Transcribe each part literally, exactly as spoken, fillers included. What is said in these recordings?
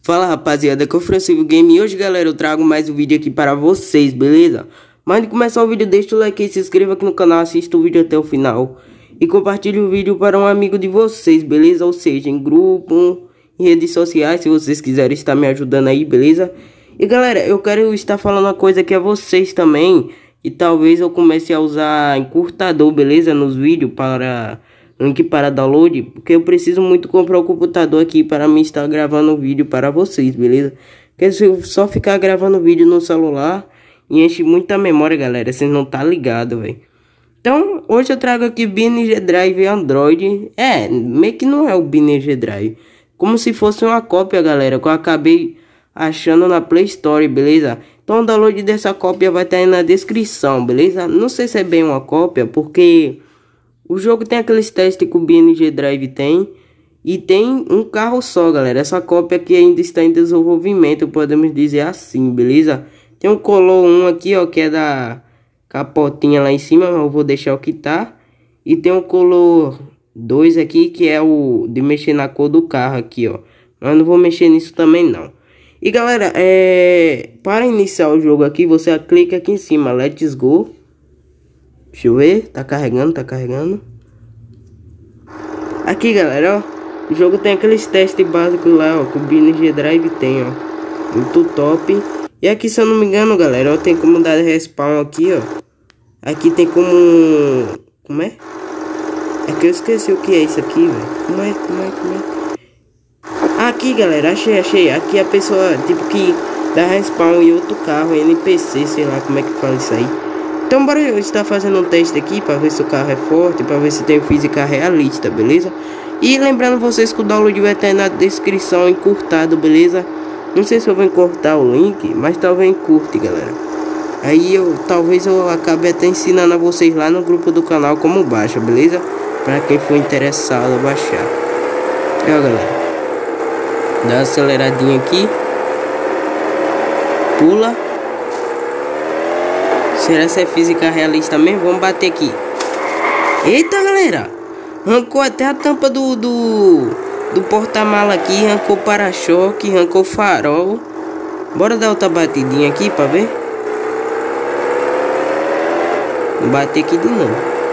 Fala rapaziada, que é o Francisco Game e hoje galera eu trago mais um vídeo aqui para vocês, beleza? Mas antes de começar o vídeo deixa o like aí, se inscreva aqui no canal, assista o vídeo até o final e compartilhe o vídeo para um amigo de vocês, beleza? Ou seja, em grupo, em redes sociais, se vocês quiserem estar me ajudando aí, beleza? E galera, eu quero estar falando uma coisa aqui a vocês também, e talvez eu comece a usar encurtador, beleza? Nos vídeos para... link para download, porque eu preciso muito comprar o computador aqui para me estar gravando vídeo para vocês, beleza? Porque se eu só ficar gravando vídeo no celular, enche muita memória, galera, vocês não tá ligado, velho. Então, hoje eu trago aqui B N G Drive Android. É, meio que não é o B N G Drive, como se fosse uma cópia, galera, que eu acabei achando na Play Store, beleza? Então o download dessa cópia vai estar aí na descrição, beleza? Não sei se é bem uma cópia, porque o jogo tem aqueles testes que o B N G Drive tem. E tem um carro só, galera. Essa cópia aqui ainda está em desenvolvimento, podemos dizer assim, beleza? Tem um Color um aqui, ó, que é da capotinha lá em cima, mas eu vou deixar o que tá. E tem um Color dois aqui, que é o de mexer na cor do carro aqui, ó. Mas não vou mexer nisso também, não. E galera, é... para iniciar o jogo aqui, você clica aqui em cima, Let's Go. Deixa eu ver, tá carregando, tá carregando. Aqui galera, ó, o jogo tem aqueles testes básicos lá, ó, que o B N G Drive tem, ó. Muito top. E aqui, se eu não me engano, galera, ó, tem como dar respawn aqui, ó. Aqui tem como... Como é? É que eu esqueci o que é isso aqui, velho. Como é, como é, como é? Aqui galera, achei, achei. Aqui a pessoa, tipo, que dá respawn em outro carro, N P C, sei lá como é que fala isso aí. Então bora eu estar fazendo um teste aqui para ver se o carro é forte, para ver se tem física realista, beleza? E lembrando vocês que o download vai estar na descrição encurtado, beleza? Não sei se eu vou encurtar o link, mas talvez encurte, galera. Aí eu, talvez eu acabe até ensinando a vocês lá no grupo do canal como baixa, beleza? Para quem for interessado a baixar. Aqui, ó, galera. Dá uma aceleradinha aqui. Pula. Será que é física realista mesmo? Vamos bater aqui. Eita, galera. Arrancou até a tampa do, do, do porta-mala aqui. Arrancou o para-choque. Arrancou o farol. Bora dar outra batidinha aqui pra ver. Vou bater aqui de novo.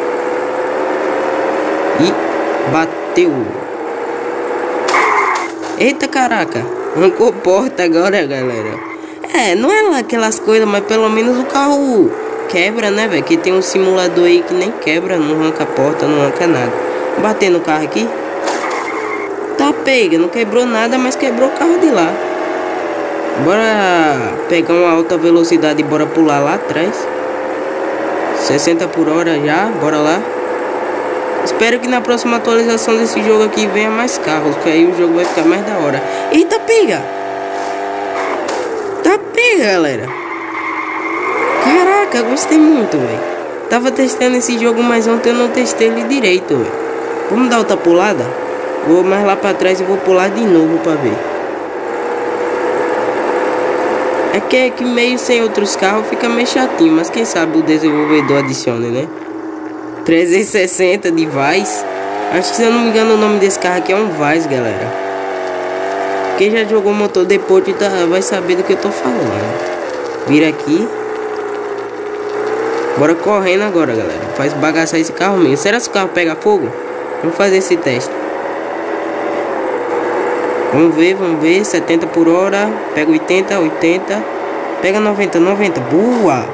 E bateu. Eita, caraca. Arrancou porta agora, galera. É, não é lá aquelas coisas, mas pelo menos o carro quebra, né, velho? Que tem um simulador aí que nem quebra, não arranca a porta, não arranca nada. Bater no carro aqui. Tá pega, não quebrou nada, mas quebrou o carro de lá. Bora pegar uma alta velocidade e bora pular lá atrás. sessenta por hora já, bora lá. Espero que na próxima atualização desse jogo aqui venha mais carros, porque aí o jogo vai ficar mais da hora. Eita, pega! Tá pega, galera. Caraca, gostei muito, velho. Tava testando esse jogo, mas ontem eu não testei ele direito, velho. Vamos dar outra pulada? Vou mais lá pra trás e vou pular de novo pra ver. É que, é que meio sem outros carros fica meio chatinho, mas quem sabe o desenvolvedor adicione, né? trezentos e sessenta de Vice. Acho que, se eu não me engano, o nome desse carro aqui é um Vice, galera. Quem já jogou motor depois tá, vai saber do que eu tô falando. Vira aqui. Bora correndo agora, galera. Faz bagaçar esse carro mesmo. Será que o carro pega fogo? Vamos fazer esse teste. Vamos ver, vamos ver. setenta por hora. Pega oitenta, oitenta. Pega noventa, noventa. Boa!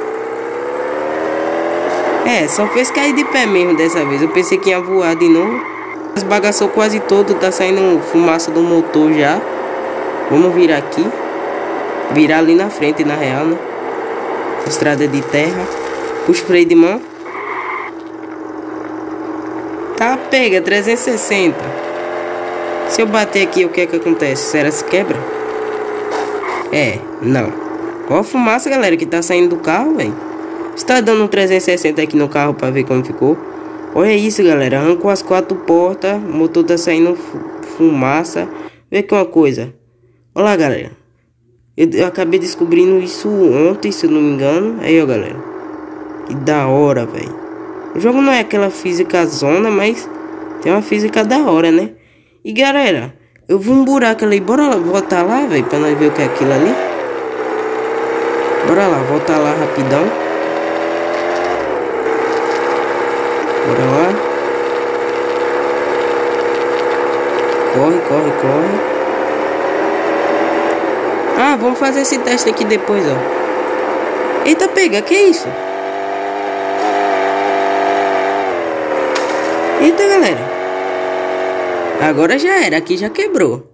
É, só fez cair de pé mesmo dessa vez. Eu pensei que ia voar de novo. Esbagaçou quase todo. Tá saindo fumaça do motor já. Vamos virar aqui. Virar ali na frente, na real, né? Estrada de terra. Puxa o freio de mão. Tá, pega, trezentos e sessenta. Se eu bater aqui, o que é que acontece? Será que se quebra? É, não. Olha a fumaça, galera, que tá saindo do carro, velho. Está dando um trezentos e sessenta aqui no carro pra ver como ficou. Olha isso, galera. Arrancou as quatro portas. O motor tá saindo fumaça. Vê aqui uma coisa. Olha lá, galera. Eu, eu acabei descobrindo isso ontem, se eu não me engano. Aí, ó, galera. Que da hora, velho. O jogo não é aquela física zona, mas tem uma física da hora, né? E galera, Eu vi um buraco ali. Bora lá, voltar lá, velho, pra nós ver o que é aquilo ali. Bora lá, voltar lá rapidão. Bora lá. Corre, corre, corre. Ah, vamos fazer esse teste aqui depois, ó. Eita, pega, que é isso? Eita, galera. Agora já era, aqui já quebrou.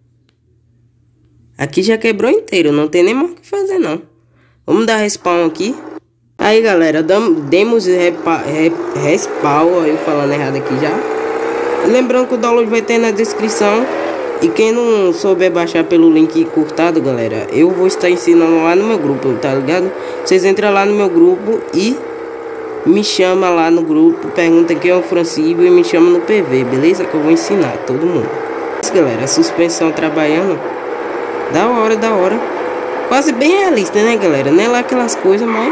Aqui já quebrou inteiro, não tem nem mais o que fazer, não. Vamos dar respawn aqui. Aí, galera, damos, demos repa, rep, respawn, eu falando errado aqui já. Lembrando que o download vai ter na descrição. E quem não souber baixar pelo link curtado, galera, eu vou estar ensinando lá no meu grupo, tá ligado? Vocês entram lá no meu grupo e me chama lá no grupo, pergunta quem é o Francível e me chama no P V, beleza? Que eu vou ensinar todo mundo. Isso, galera, a suspensão trabalhando. Da hora, da hora. Quase bem realista, né, galera? Não é lá aquelas coisas, mas...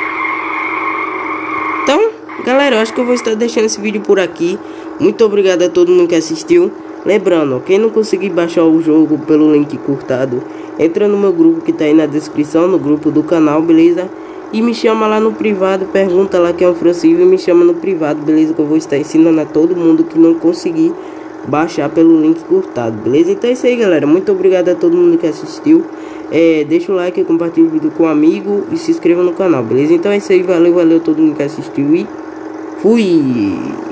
Então, galera, eu acho que eu vou estar deixando esse vídeo por aqui. Muito obrigado a todo mundo que assistiu. Lembrando, quem não conseguir baixar o jogo pelo link curtado, entra no meu grupo que tá aí na descrição, no grupo do canal, beleza? E me chama lá no privado, pergunta lá quem é o Francível e me chama no privado, beleza? Que eu vou estar ensinando a todo mundo que não conseguir baixar pelo link curtado, beleza? Então é isso aí, galera. Muito obrigado a todo mundo que assistiu. É, deixa o like, compartilha o vídeo com um amigo e se inscreva no canal, beleza? Então é isso aí, valeu, valeu a todo mundo que assistiu e fui!